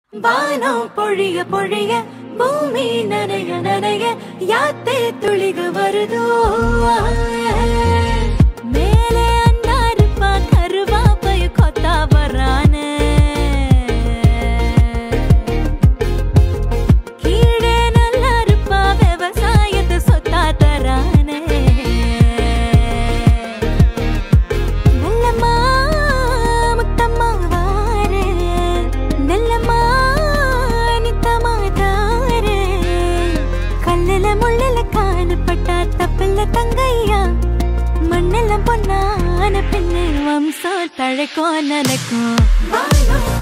வானம் பொழிய பொழிய பூமி நனைய நனைய யாத்தே துளிக வருதோ மேலே அண்ணாருப்பா கருவா பய கொத்தா வரானே கீழே நல்லா இருப்பா விவசாயத்தை சொத்தா தரானே நல்லம்மா முத்தம்மா வாரே நல்லம்மா நித்தம்மா தாரே கல்லுல முள்ளுல காலு பட்டா தப்பில்ல தங்கையா மண்ணெல்லாம் பொன்னான பின்னே வம்சம் தழைக்கும் நினைக்கும்